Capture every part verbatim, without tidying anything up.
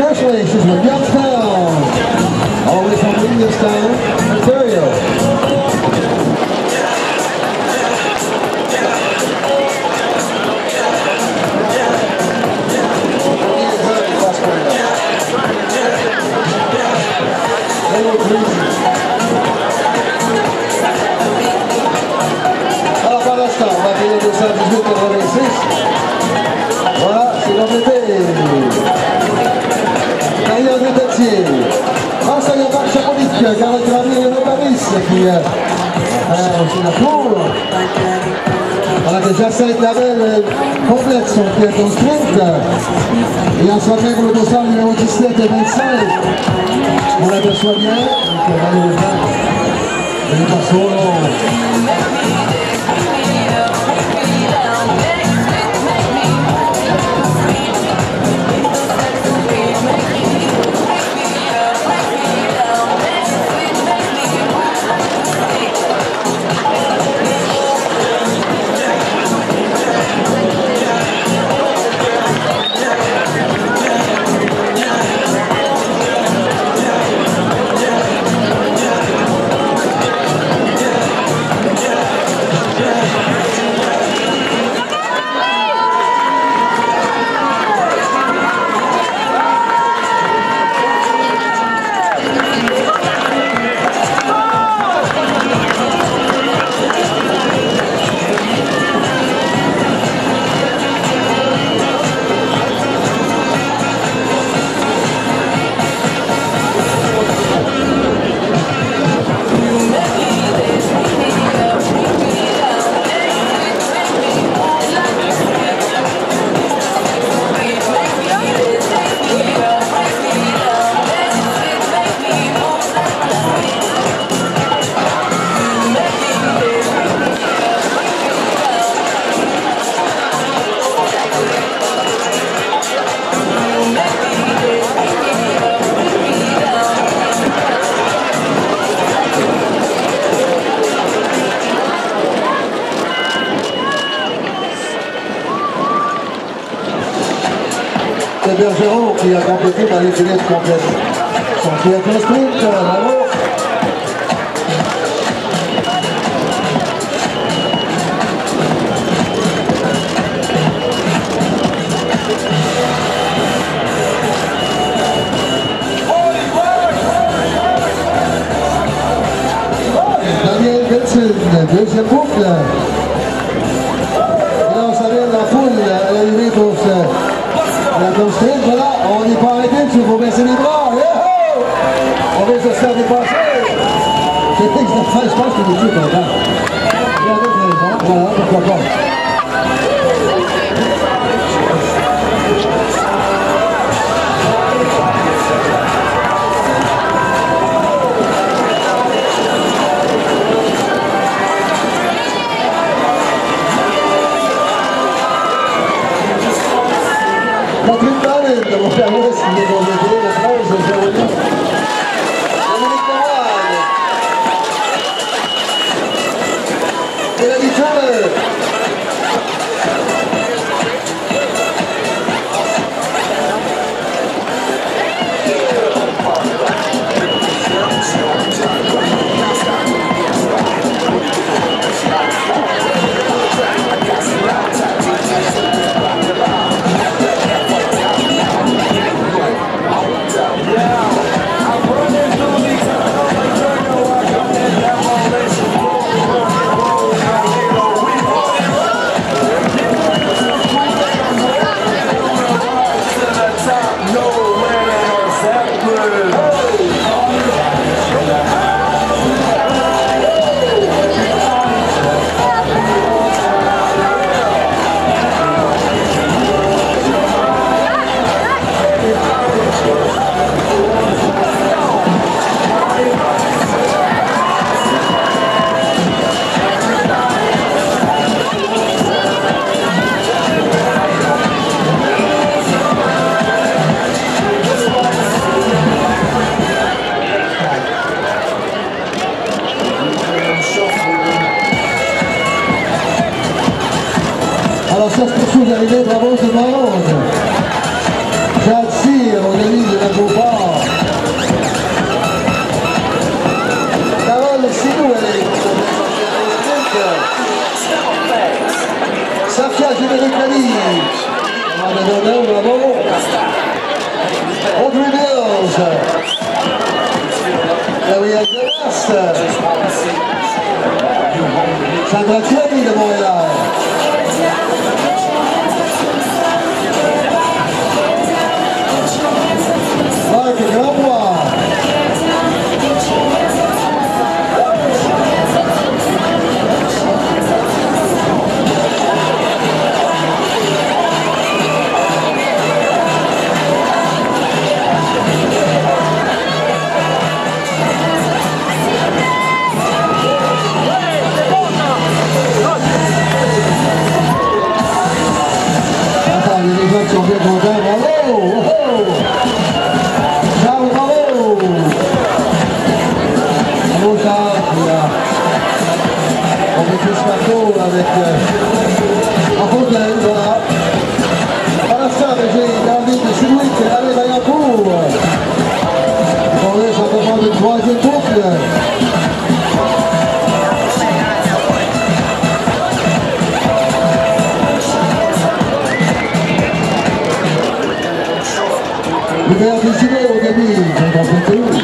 Congratulations with Youngstown, all the way from Williamstown, Ontario. Alors par l'instant, on va finir de ça dix-huit quatre-vingt-six. Voilà, c'est l'Angleterre. Carrière de Tatier. Grâce à Yann Chamonix, Carole Gravier et Notaris qui a aussi la cour. Voilà, déjà cette label complète son pied au sprint. Et en soit même le dossard numéro dix-sept et vingt-cinq. On l'aperçoit bien, donc malheureusement, il est pas solo. C'est Bergeron qui a complété par les fenêtres complètes. Son pied à sprint, bravo. Daniel Benson, deuxième boucle. Et là on s'amène la foule à l'arrivée pour ce... La constante, voilà, on n'est pas arrêté, il faut baisser les bras, yeah! On va se faire dépasser. C'est que je pense que les types, hein. Il y a d'autres raisons, voilà, pourquoi pas. Patrick Barret, de mon père Louis, qui est dans le télé, le treize, je vais revenir. Dominique Noël. Mélanie Turner. Alors ça se poursuit d'arriver, bravo tout le monde. Jade Cyr, on a mis Cadiz. Bravo. Audrey Mills. Maria Glass. Sandra Thierry de Montréal. Marc Grandbois. Qui ont bien content, bravo! Oh! Charles, bravo! Bravo Charles, qui a avec Chris Marteau, avec euh, en Fontaine, voilà. À l'instant, j'ai David de Chouic et Alain Vaillancourt. On est simplement de troisième boucle. Le meilleur décidé au début, c'est dans ce tour.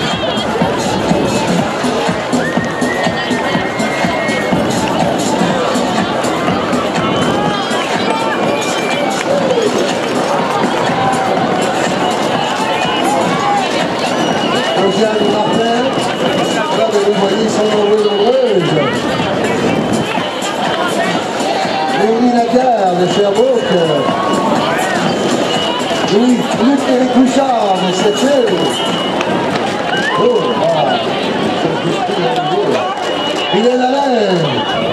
Océane Martin, là vous voyez sont nombreux nombreuses. Léonie Lagarde de Sherbrooke. Oui, Luc-Éric Bouchard de Sept-Îles. Oh, ah, il est la reine.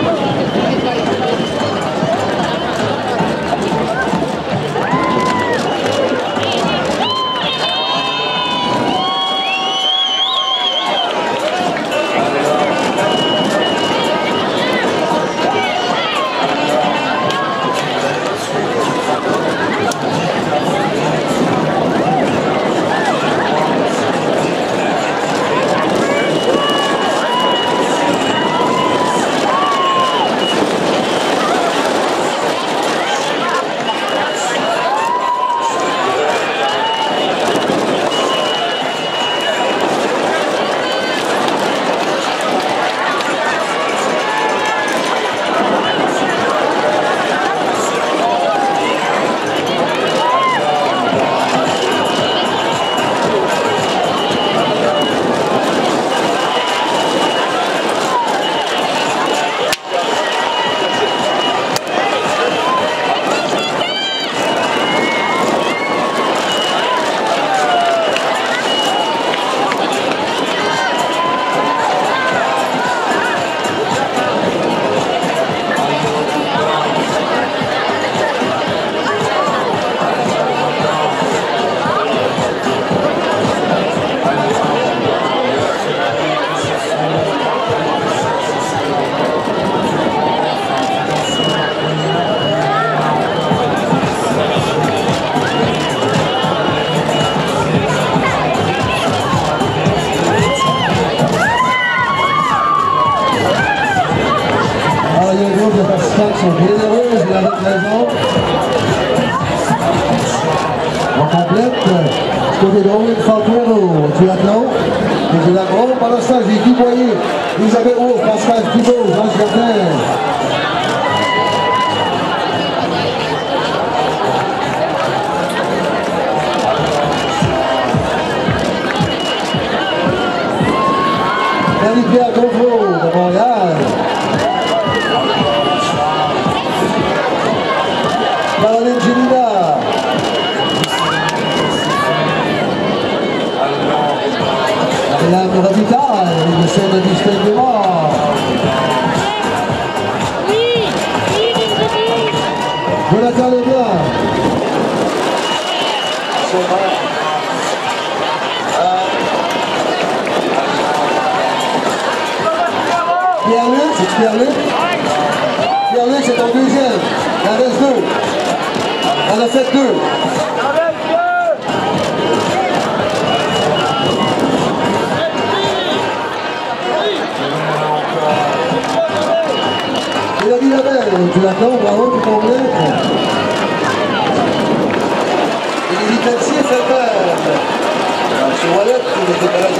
Sont généreuses, il avait raison. On complète, ce côté drôle, il faut faire au triathlon. Et c'est la grande, pendant ce temps, j'ai qui voyé Isabelle Roux, Pascal Thibault, Jean Jardin. Marie-Pierre Gauvreau de Montréal. Caroline Gélina. Madame Ravital, le chef de Michel de Mort. Jonathan Leblanc. Pierre-Luc, c'est Pierre-Luc. Pierre-Luc, c'est ton deuxième. Il en reste deux. On a fait deux. Et la vie la belle, tu l'attends, bravo, tu complètes.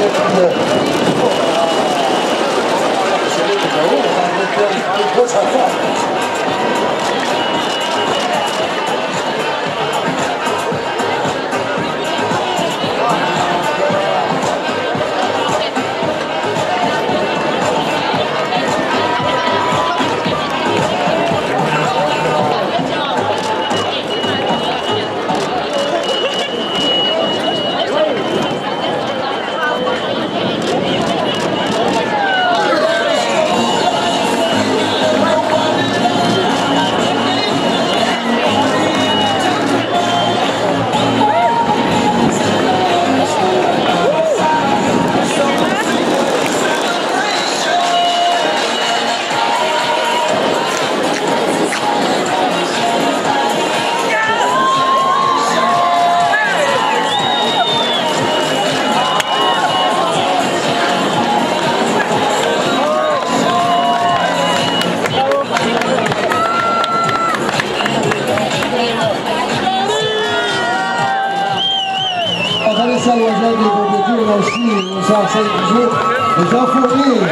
Vanessa Loisel qui est complétée, là aussi, nous sommes cinq jours, les gens fournis.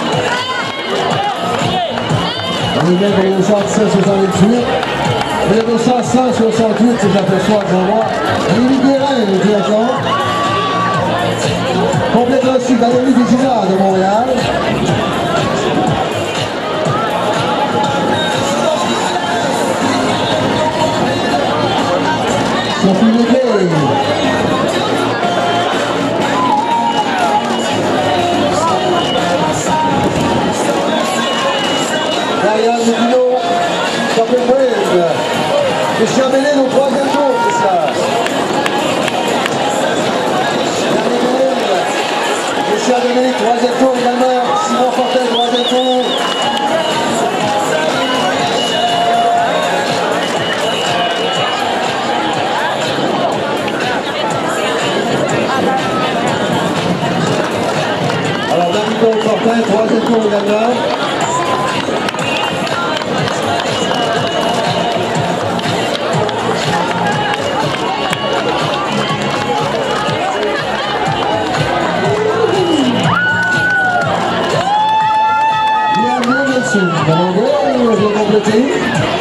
On est bien pour les deux cent dix-sept soixante-huit, et les deux cent soixante-huit, si j'aperçois devant moi, Lily Guérin, le directeur. Complète aussi Valérie Vigila de Montréal. Sophie Légué. Marianne Dupino, Champion Wave. Christian Bélène au troisième tour, c'est ça. Christian Bélène, troisième tour également. Simon Fortel, troisième tour. Alors, Marie-Claude Fortin, troisième tour également. Allons-y, je vais compléter.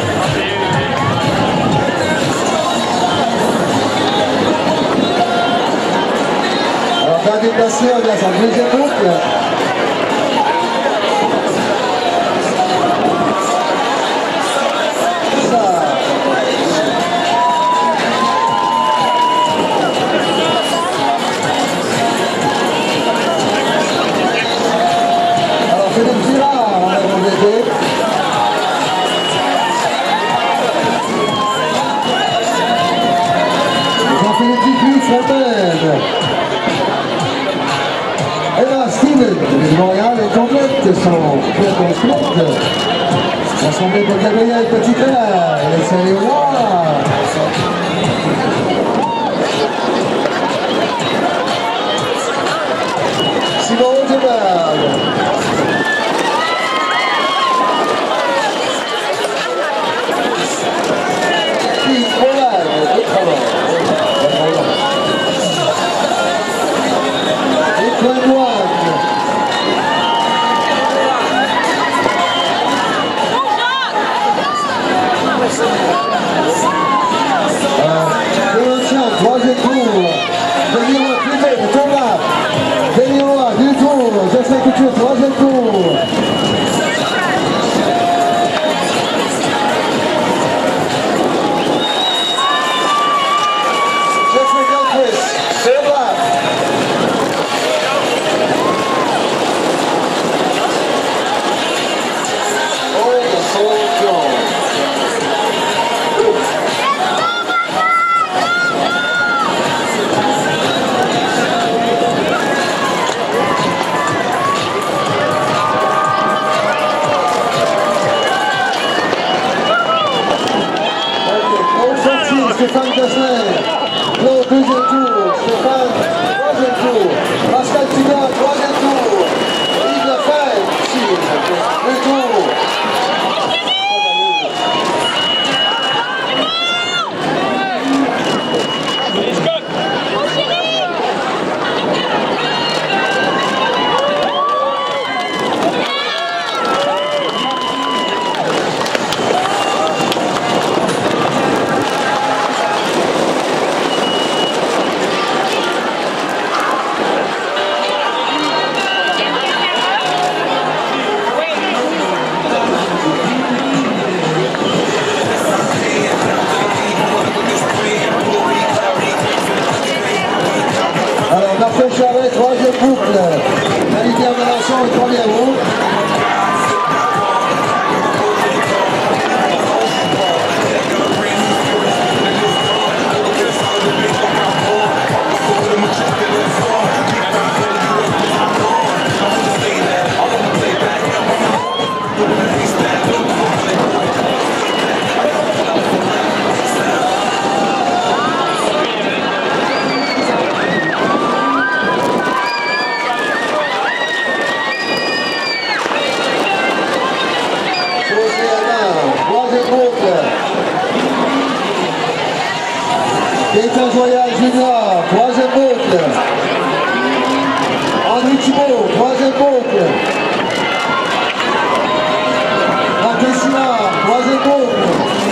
Alors, David Dacier, on a sa deuxième boucle. Alors, Philippe Girard, on a complété. Emma Steven de Montréal est complète, son pied complète. Assemblée de Gabriel Petit-Père, et c'est Léonard. Simon Rosenberg. Puis Mollal de travail. Troisième tour, Véliroy privé, Thomas, Véliroy, deux tours, Jocelyn Couture, troisième tour. Jeffrey Gilchrist, Thomas. Oh, the soul Jones. Stéphane Gosselin, Claude, deuxième tour, Stéphane, troisième tour, Pascal Tigan, troisième tour, Yves Lefebvre, ici, deux tours. Gaëtan Joyal Junior, troisième boucle. André Thibault, troisième boucle. Martin Simard, troisième boucle.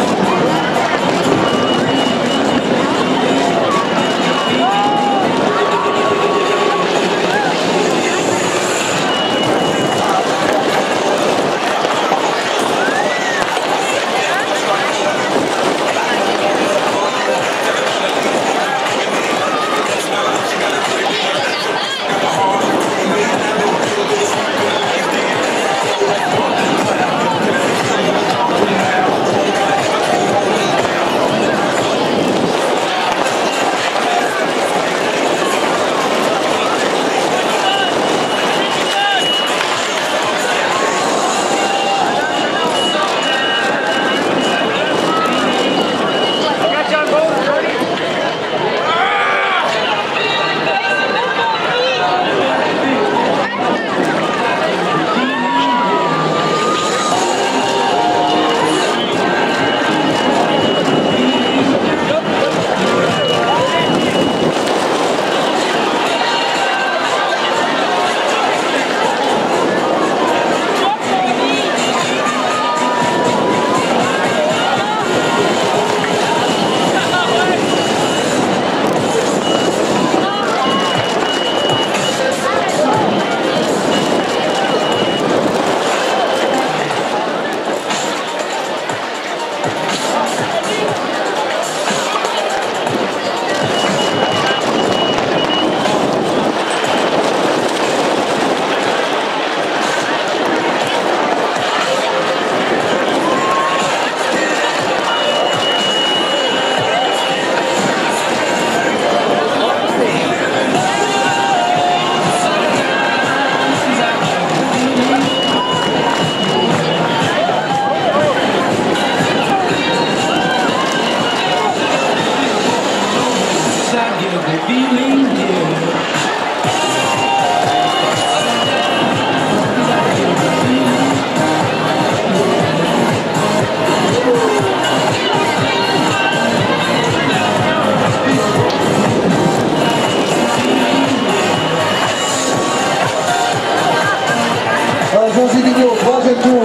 José Vigneault, troisième tour.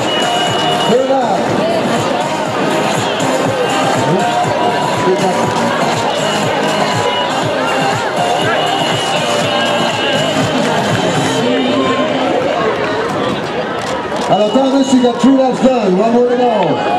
Bernard. Alors, Thomas, you got two laps done. One more to go.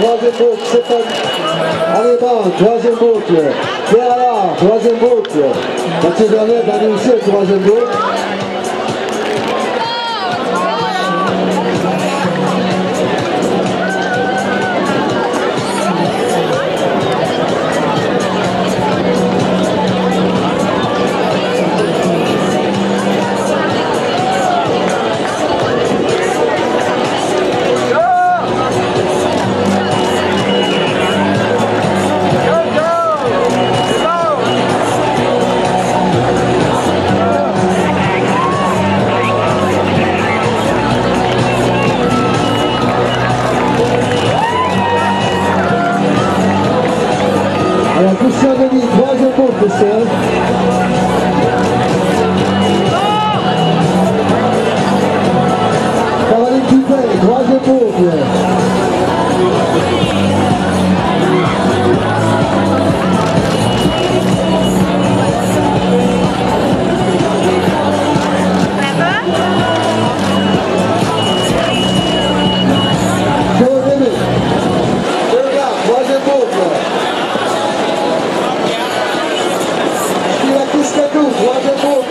troisième boucle, c'est pas... Allez, bon, troisième boucle. Pierre Allard, troisième boucle. Mathieu Bernet va nous aussi au troisième boucle. Alors, Christian Denis, troisième boucle, Christian. Caroline Dupin, troisième boucle. Joe Denis, troisième boucle. Piscatou, troisième boucle.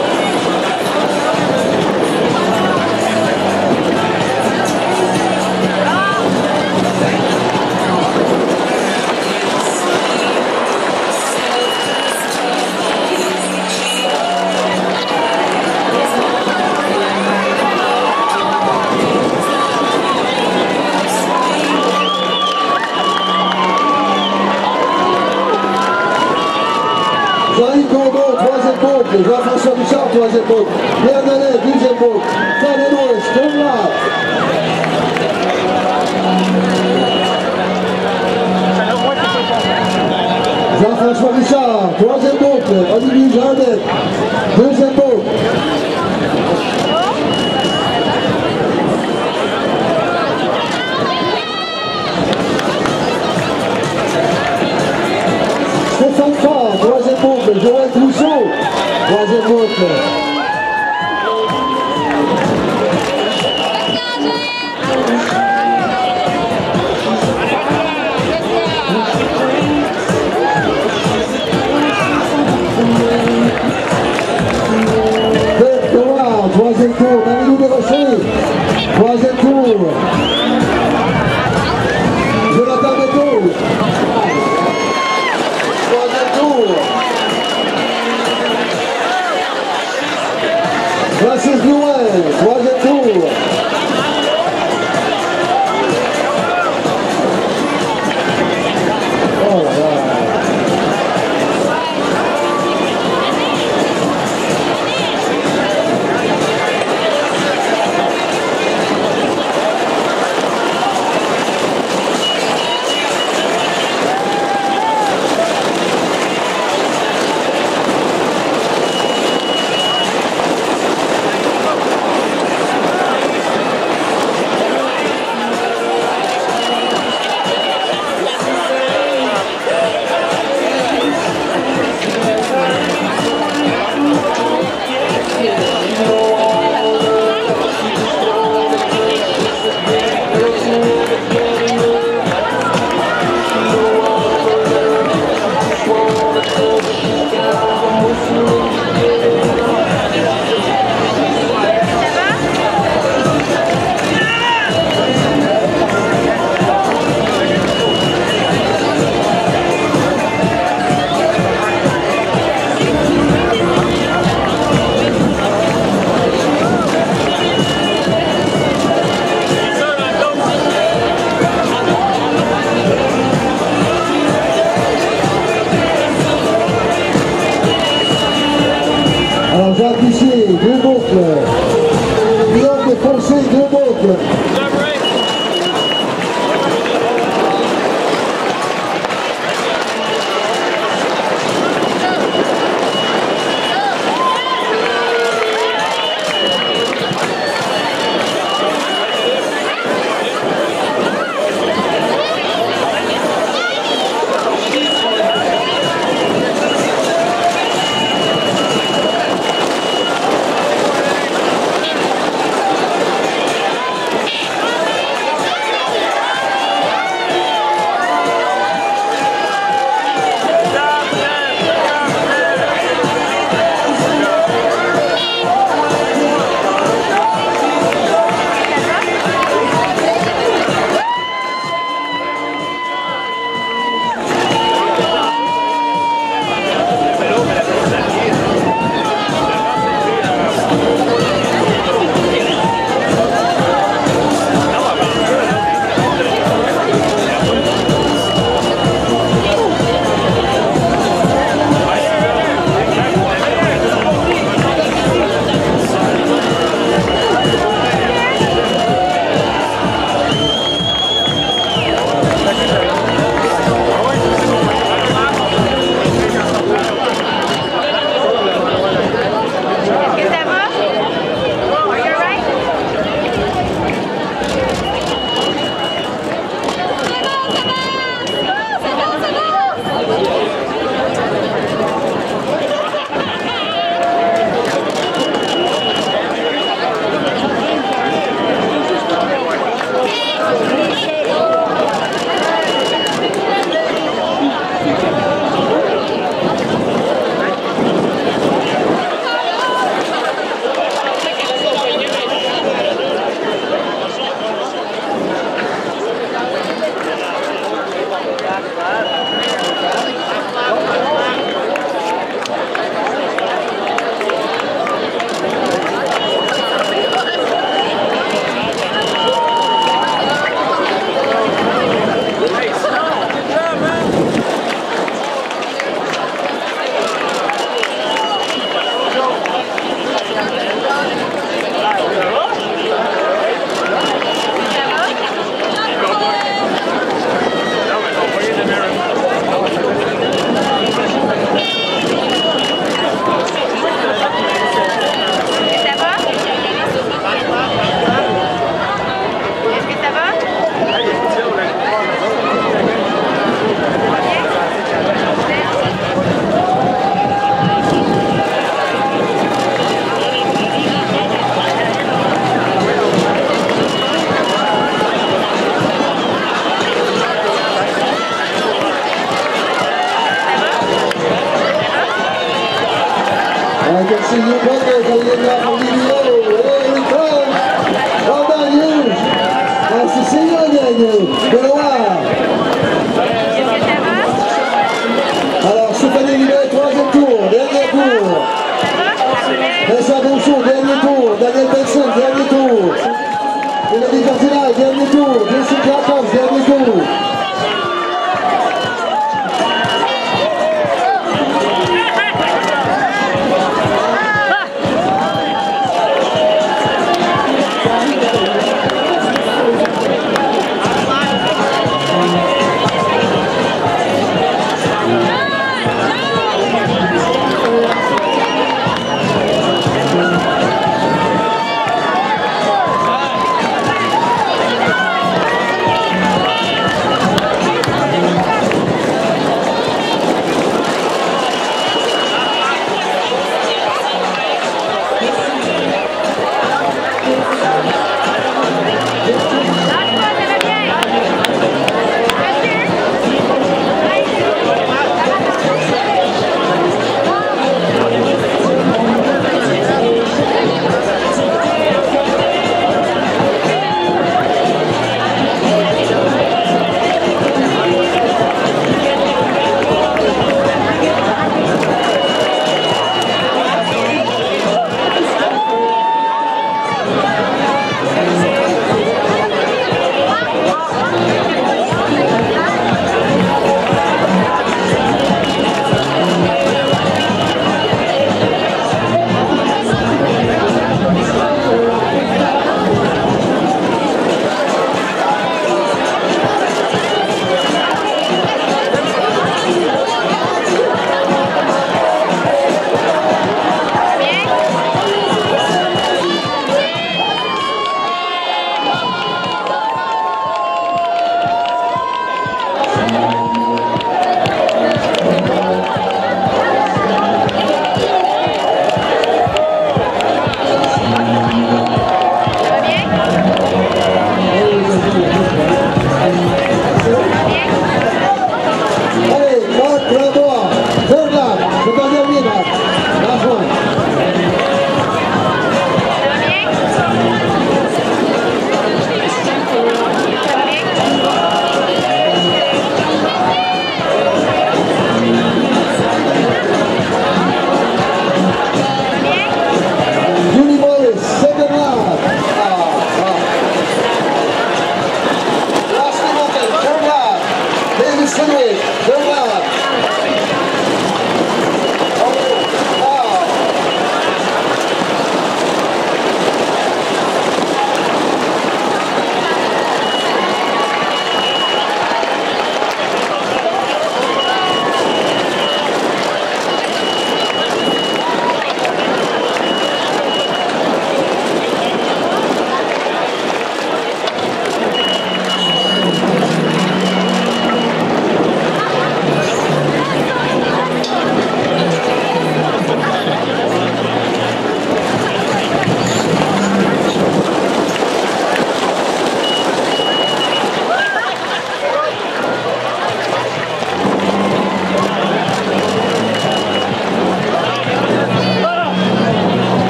Jean-Yves Gondon, troisième boucle. Jean-François Richard, troisième boucle. Pierre Nollet, deuxième boucle. Fabien Louis, Stonewall. Jean-François Richard, troisième boucle. Olivier Jardet, deuxième boucle. Stéphane Faure, troisième boucle. Joël Trousseau, troisième boucle. Bert Thomas, troisième tour. Marie-Lou Desrochers, troisième tour. Jonathan Beto, troisième tour. Francis Blouin, troisième tour. Oh là là. Alors Jacques Pichier, deux boucles. Guillaume de Foncé, deux boucles. I can see you brothers are in the video. Here we come. Well done, you. Nice to see you again, you. Been a while. Alors, Stéphanie Libet, troisième tour, dernier tour. Tessa Bonchon, dernier tour. Daniel Benson, dernier tour. Mélodie Cardinal, dernier tour. Jason Jacobs, dernier tour.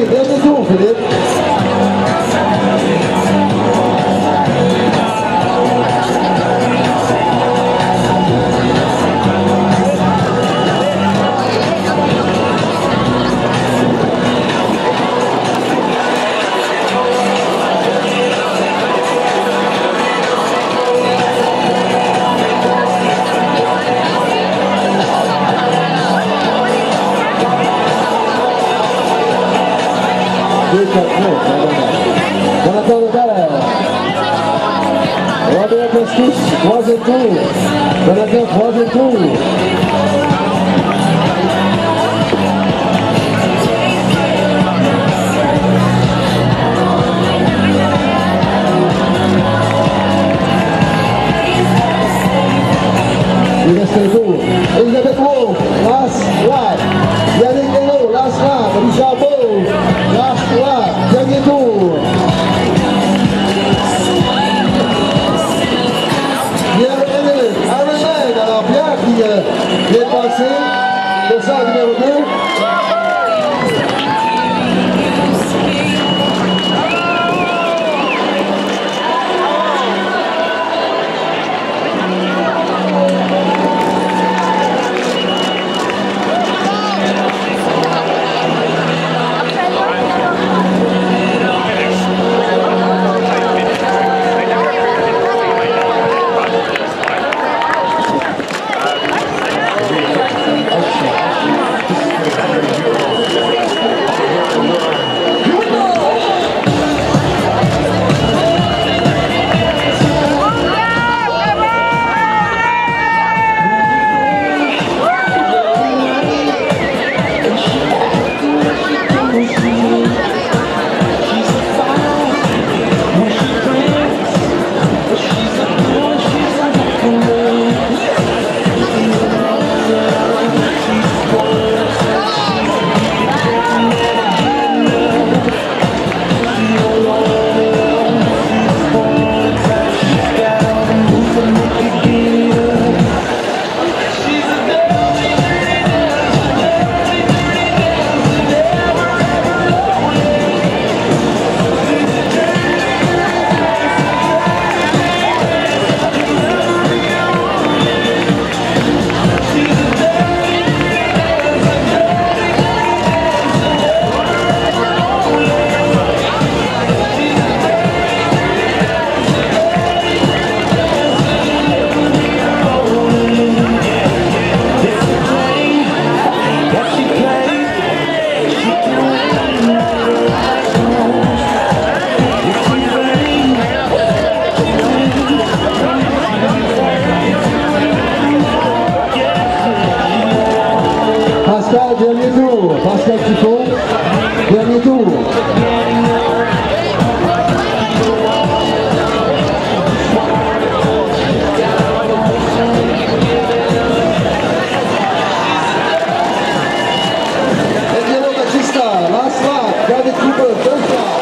Philippe, dernier tour, Philippe. Jonathan Lebert, Robert Pestis, troisième tour. Jonathan, troisième tour. Il reste un tour. Elisabeth Wolf, last lap. Yannick Hello, last lap. Richard Beau, last lap. Dernier tour. Pierre Emile, Aaron Lang. Alors Pierre qui euh, vient de passer. Le sang numéro deux. Pascal, dernier tour. Pascal Tifon, dernier tour. Angelo Battista, last lap. David Cooper, first lap.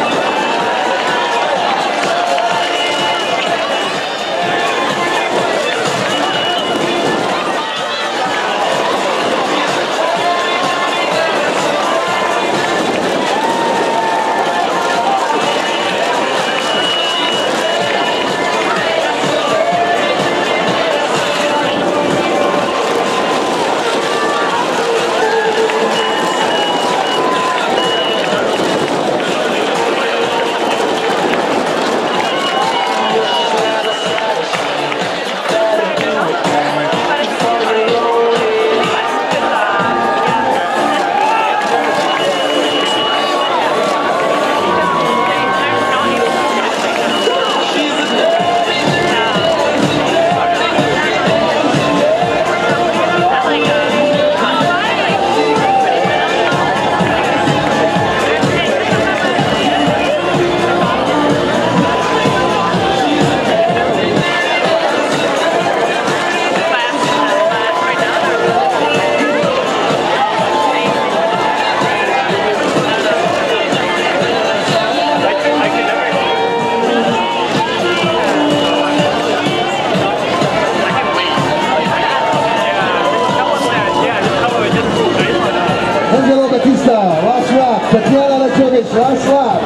Angelo Battista, last lap, Tatiana Lecce finish, last lap.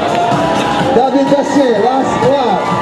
David Dacier, last lap.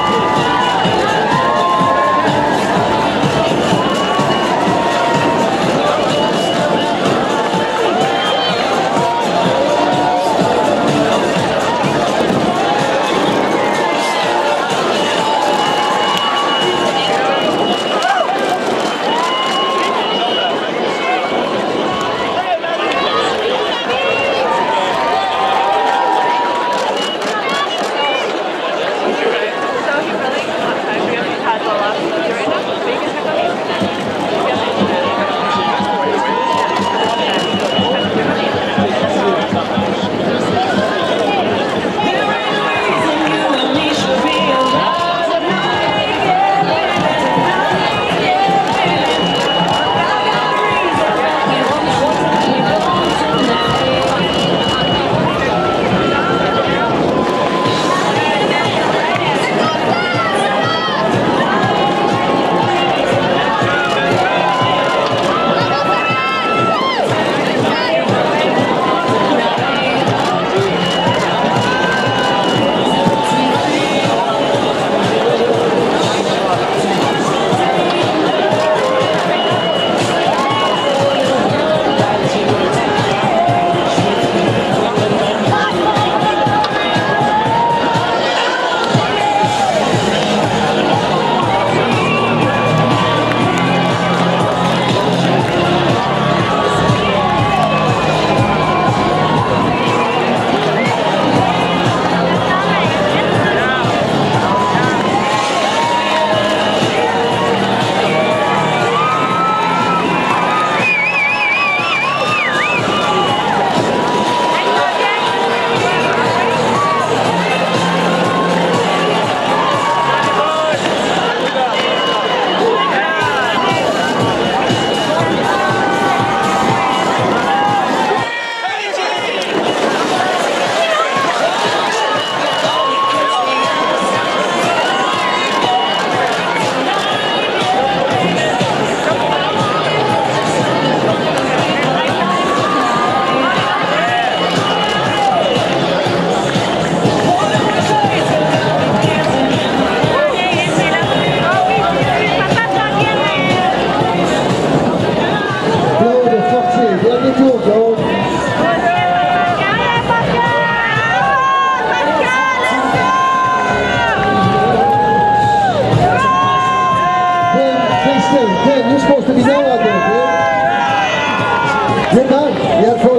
You're supposed to be done out there, dude. You're done. You have